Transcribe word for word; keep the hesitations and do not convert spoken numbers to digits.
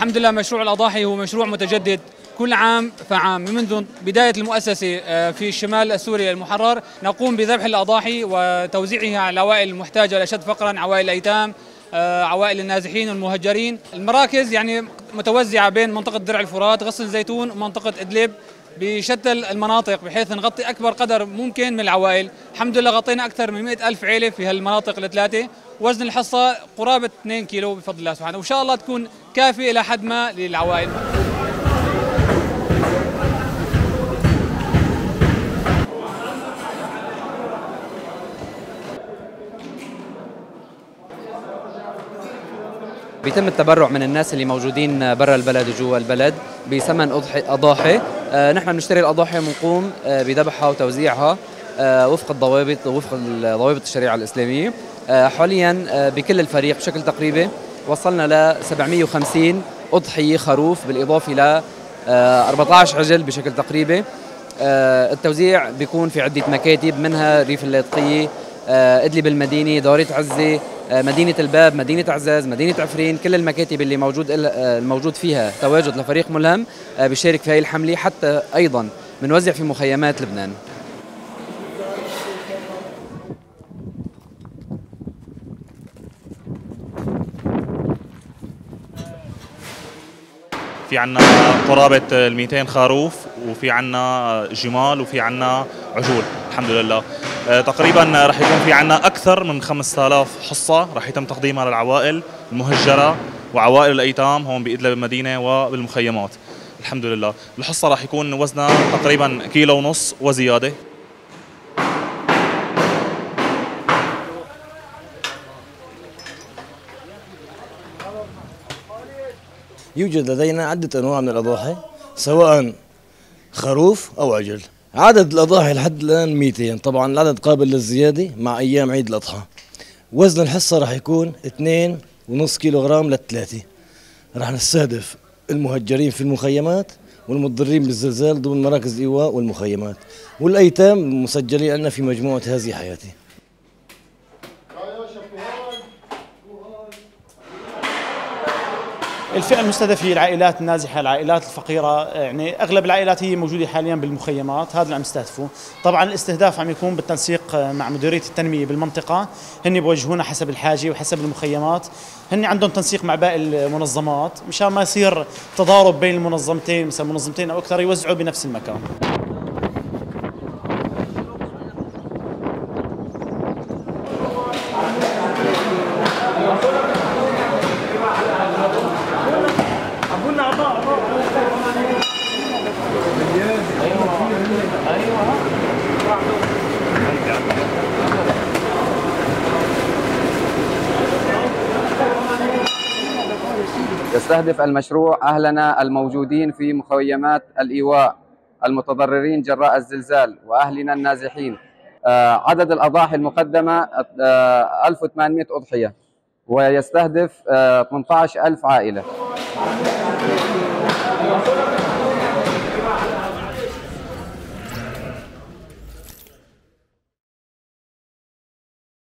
الحمد لله مشروع الأضاحي هو مشروع متجدد كل عام فعام. منذ بداية المؤسسة في الشمال السوري المحرر نقوم بذبح الأضاحي وتوزيعها على العوائل المحتاجة الأشد فقرا، عوائل الأيتام، عوائل النازحين والمهجرين. المراكز يعني متوزعة بين منطقة درع الفرات، غصن الزيتون، ومنطقة إدلب بشتى المناطق، بحيث نغطي أكبر قدر ممكن من العوائل. الحمد لله غطينا أكثر من مئة ألف عائلة في هالمناطق الثلاثة. وزن الحصة قرابة اثنين كيلو بفضل الله سبحانه، وإن شاء الله تكون كافية إلى حد ما للعوائل. بيتم التبرع من الناس اللي موجودين برا البلد وجوا البلد بثمن أضاحي. آه نحن بنشتري الأضاحي ونقوم آه بذبحها وتوزيعها آه وفق الضوابط وفق ضوابط الشريعة الإسلامية. آه حاليا آه بكل الفريق بشكل تقريبي وصلنا ل سبعمئة وخمسين أضحية خروف، بالإضافة ل آه أربعة عشر عجل بشكل تقريبي. آه التوزيع بيكون في عدة مكاتب، منها ريف اللاذقية، آه إدلب المدينة، دورية عزة، مدينة الباب، مدينة عزاز، مدينة عفرين. كل المكاتب اللي موجود الموجود فيها تواجد لفريق ملهم بيشارك في هذه الحملة. حتى أيضا بنوزع في مخيمات لبنان. في عنا قرابة المئتين خروف، وفي عنا جمال، وفي عنا عجول الحمد لله. تقريبا راح يكون في عنا أكثر من خمسة آلاف حصة راح يتم تقديمها للعوائل المهجرة وعوائل الأيتام هون بإدلب المدينة وبالمخيمات الحمد لله. الحصة راح يكون وزنها تقريبا كيلو ونص وزيادة. يوجد لدينا عدة أنواع من الأضاحي، سواء خروف أو عجل. عدد الأضاحي لحد الآن مئتين، طبعا العدد قابل للزيادة مع أيام عيد الأضحى. وزن الحصة راح يكون اثنين ونص كيلو غرام لثلاثة. راح نستهدف المهجرين في المخيمات والمتضررين بالزلزال ضمن مراكز الإيواء والمخيمات، والأيتام المسجلين عندنا في مجموعة هذه حياتي. الفئة المستهدفة هي العائلات النازحة، العائلات الفقيرة، يعني أغلب العائلات هي موجودة حاليا بالمخيمات، هذا اللي عم نستهدفه. طبعا الاستهداف عم يكون بالتنسيق مع مديرية التنمية بالمنطقة، هن بوجهونا حسب الحاجة وحسب المخيمات، هن عندهم تنسيق مع باقي المنظمات مشان ما يصير تضارب بين المنظمتين، مثلا منظمتين أو أكثر يوزعوا بنفس المكان. يستهدف المشروع أهلنا الموجودين في مخيمات الإيواء المتضررين جراء الزلزال وأهلنا النازحين. عدد الأضاحي المقدمة ألف وثمانمئة أضحية، ويستهدف ثمانية عشر ألف عائلة.